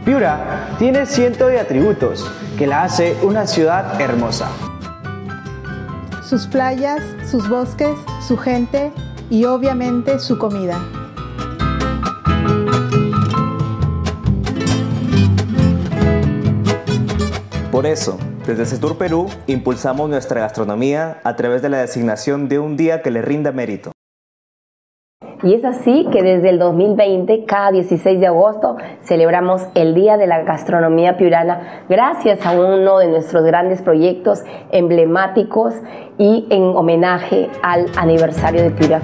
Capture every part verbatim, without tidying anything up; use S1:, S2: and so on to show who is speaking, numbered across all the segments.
S1: Piura tiene cientos de atributos que la hace una ciudad hermosa.
S2: Sus playas, sus bosques, su gente y obviamente su comida.
S3: Por eso, desde CETUR Perú impulsamos nuestra gastronomía a través de la designación de un día que le rinda mérito.
S4: Y es así que desde el dos mil veinte, cada dieciséis de agosto, celebramos el Día de la Gastronomía Piurana gracias a uno de nuestros grandes proyectos emblemáticos y en homenaje al aniversario de Piura.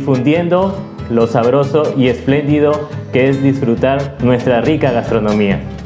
S5: Difundiendo lo sabroso y espléndido que es disfrutar nuestra rica gastronomía.